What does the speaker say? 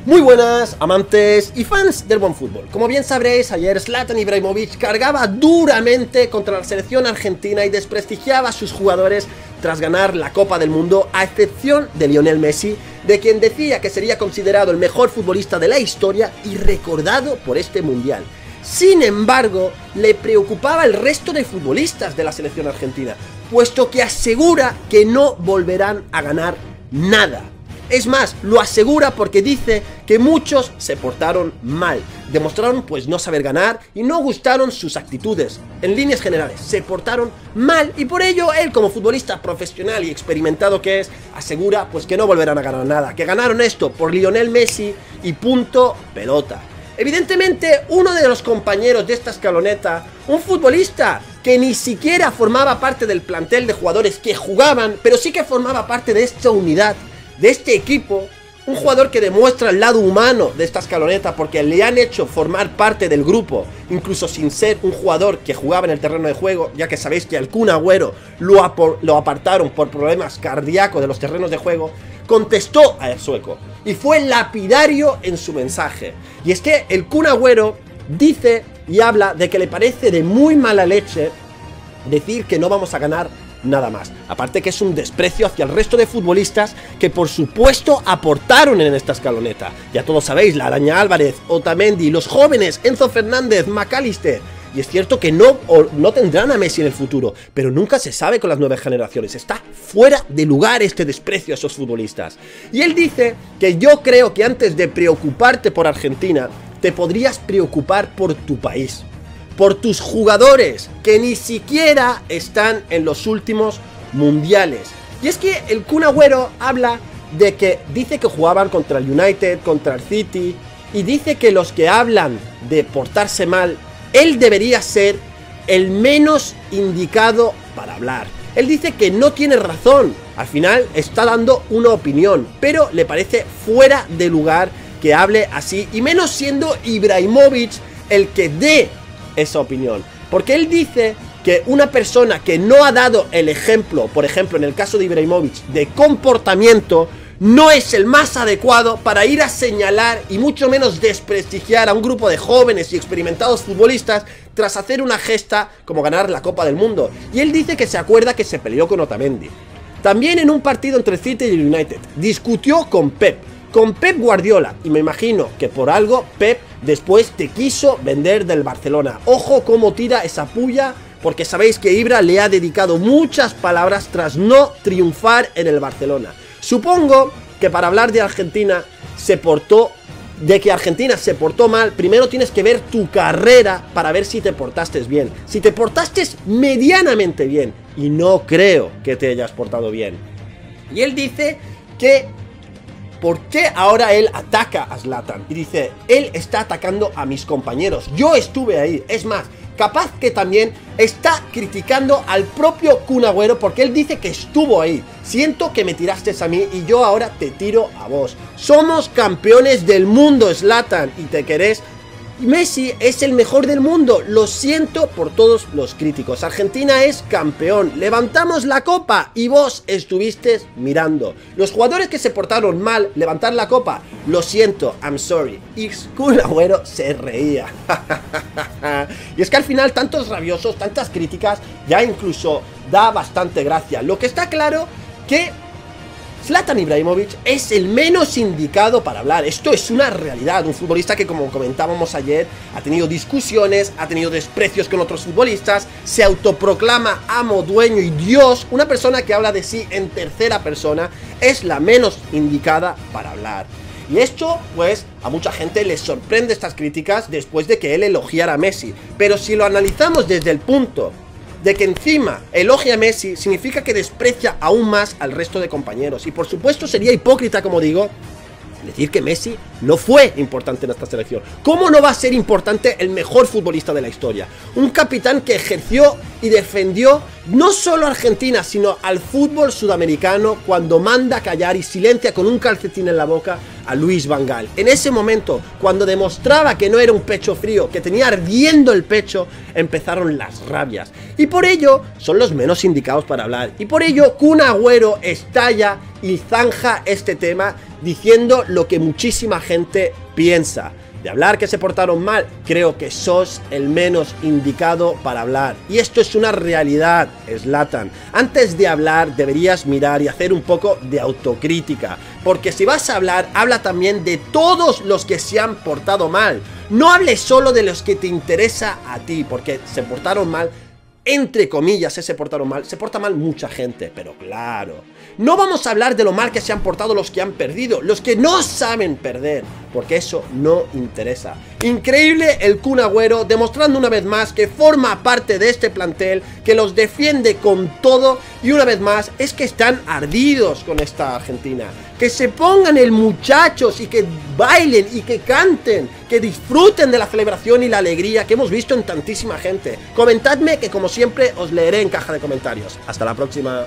Muy buenas, amantes y fans del buen fútbol. Como bien sabréis, ayer Zlatan Ibrahimovic cargaba duramente contra la selección argentina y desprestigiaba a sus jugadores tras ganar la Copa del Mundo, a excepción de Lionel Messi, de quien decía que sería considerado el mejor futbolista de la historia y recordado por este mundial. Sin embargo, le preocupaba el resto de futbolistas de la selección argentina, puesto que asegura que no volverán a ganar nada. Es más, lo asegura porque dice que muchos se portaron mal, demostraron pues no saber ganar y no gustaron sus actitudes. En líneas generales, se portaron mal y por ello él, como futbolista profesional y experimentado que es, asegura pues que no volverán a ganar nada, que ganaron esto por Lionel Messi y punto pelota. Evidentemente, uno de los compañeros de esta escaloneta, un futbolista que ni siquiera formaba parte del plantel de jugadores que jugaban, pero sí que formaba parte de esta unidad, de este equipo, un jugador que demuestra el lado humano de esta escaloneta porque le han hecho formar parte del grupo, incluso sin ser un jugador que jugaba en el terreno de juego, ya que sabéis que al Kun Agüero lo apartaron por problemas cardíacos de los terrenos de juego. Contestó a el sueco y fue lapidario en su mensaje. Y es que el Kun Agüero dice y habla de que le parece de muy mala leche decir que no vamos a ganar nada más. Aparte que es un desprecio hacia el resto de futbolistas que por supuesto aportaron en esta escaloneta. Ya todos sabéis, la Araña Álvarez, Otamendi, los jóvenes, Enzo Fernández, McAllister. Y es cierto que no tendrán a Messi en el futuro, pero nunca se sabe con las nuevas generaciones. Está fuera de lugar este desprecio a esos futbolistas. Y él dice que yo creo que antes de preocuparte por Argentina, te podrías preocupar por tu país, por tus jugadores, que ni siquiera están en los últimos mundiales. Y es que el Kun Agüero habla de que dice que jugaban contra el United, contra el City, y dice que los que hablan de portarse mal, él debería ser el menos indicado para hablar. Él dice que no tiene razón, al final está dando una opinión, pero le parece fuera de lugar que hable así, y menos siendo Ibrahimovic el que dé esa opinión, porque él dice que una persona que no ha dado el ejemplo, por ejemplo en el caso de Ibrahimovic, de comportamiento, no es el más adecuado para ir a señalar y mucho menos desprestigiar a un grupo de jóvenes y experimentados futbolistas tras hacer una gesta como ganar la Copa del Mundo. Y él dice que se acuerda que se peleó con Otamendi. También en un partido entre City y United discutió con Pep Guardiola, y me imagino que por algo Pep después te quiso vender del Barcelona. Ojo cómo tira esa puya, porque sabéis que Ibra le ha dedicado muchas palabras tras no triunfar en el Barcelona. Supongo que para hablar de Argentina que Argentina se portó mal, primero tienes que ver tu carrera para ver si te portaste bien. Si te portaste medianamente bien, y no creo que te hayas portado bien. Y él dice que ¿por qué ahora él ataca a Zlatan? Y dice, él está atacando a mis compañeros. Yo estuve ahí. Es más, capaz que también está criticando al propio Kun Agüero porque él dice que estuvo ahí. Siento que me tiraste a mí y yo ahora te tiro a vos. Somos campeones del mundo, Zlatan, y te querés. Messi es el mejor del mundo, lo siento por todos los críticos. Argentina es campeón, levantamos la copa y vos estuviste mirando. Los jugadores que se portaron mal, levantar la copa, lo siento, I'm sorry. Y Kun Agüero se reía. Y es que al final tantos rabiosos, tantas críticas, ya incluso da bastante gracia. Lo que está claro que Zlatan Ibrahimovic es el menos indicado para hablar. Esto es una realidad. Un futbolista que, como comentábamos ayer, ha tenido discusiones, ha tenido desprecios con otros futbolistas, se autoproclama amo, dueño y Dios. Una persona que habla de sí en tercera persona es la menos indicada para hablar. Y esto, pues, a mucha gente les sorprende estas críticas después de que él elogiara a Messi. Pero si lo analizamos desde el punto de que encima elogia a Messi, significa que desprecia aún más al resto de compañeros. Y por supuesto sería hipócrita, como digo, decir que Messi no fue importante en esta selección. ¿Cómo no va a ser importante el mejor futbolista de la historia? Un capitán que ejerció y defendió no solo a Argentina, sino al fútbol sudamericano cuando manda callar y silencia con un calcetín en la boca a Luis Van Gaal. En ese momento, cuando demostraba que no era un pecho frío, que tenía ardiendo el pecho, empezaron las rabias. Y por ello son los menos indicados para hablar. Y por ello Kun Agüero estalla y zanja este tema diciendo lo que muchísima gente piensa. De hablar que se portaron mal, creo que sos el menos indicado para hablar. Y esto es una realidad, Zlatan. Antes de hablar deberías mirar y hacer un poco de autocrítica. Porque si vas a hablar, habla también de todos los que se han portado mal. No hables solo de los que te interesa a ti, porque se portaron mal, entre comillas, se portaron mal, se porta mal mucha gente, pero claro. No vamos a hablar de lo mal que se han portado los que han perdido, los que no saben perder, porque eso no interesa. Increíble el Kun Agüero, demostrando una vez más que forma parte de este plantel, que los defiende con todo, y una vez más es que están ardidos con esta Argentina. Que se pongan el muchachos y que bailen y que canten, que disfruten de la celebración y la alegría que hemos visto en tantísima gente. Comentadme que como siempre os leeré en caja de comentarios. Hasta la próxima.